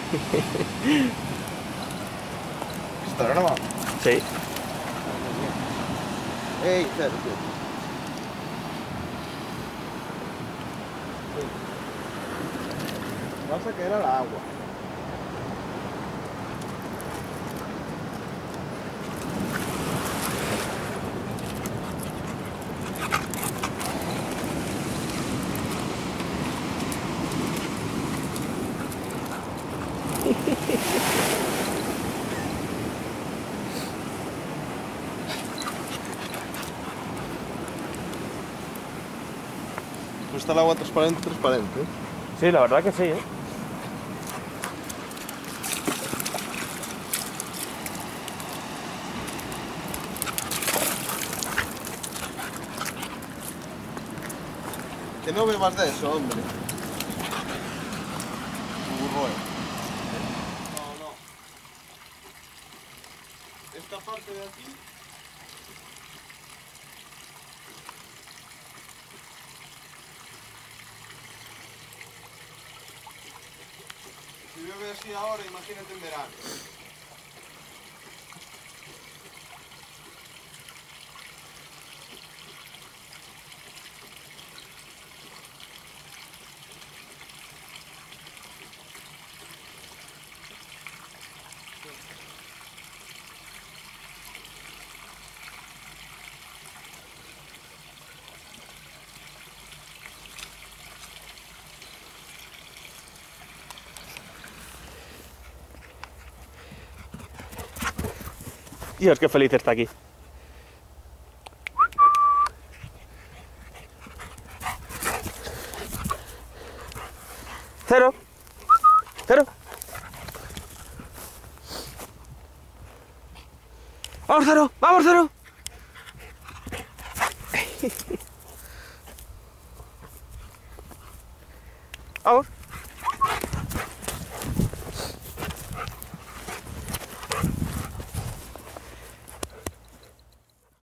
¿Estará grabado? Sí. ¡Ey, Sergio! Vas a caer al agua. Pues está el agua transparente, transparente. Sí, la verdad que sí, ¿eh? Que no bebas de eso, hombre. Burro, No, no. Esta parte de aquí. Si bebe así ahora, imagínate en verano. Dios, qué feliz está aquí. Cero. Cero. ¡Vamos, Cero! ¡Vamos, Cero! Vamos.